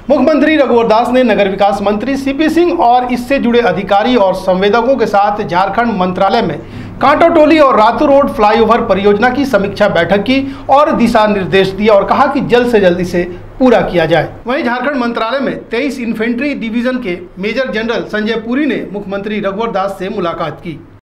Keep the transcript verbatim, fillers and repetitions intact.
मुख्यमंत्री रघुवर दास ने नगर विकास मंत्री सीपी सिंह और इससे जुड़े अधिकारी और संवेदकों के साथ झारखंड मंत्रालय में कांटो टोली और रातू रोड फ्लाईओवर परियोजना की समीक्षा बैठक की और दिशा निर्देश दिए और कहा कि जल्द से जल्द इसे पूरा किया जाए। वहीं झारखंड मंत्रालय में तेईस इन्फेंट्री डिवीजन के मेजर जनरल संजय पुरी ने मुख्यमंत्री रघुवर दास से मुलाकात की।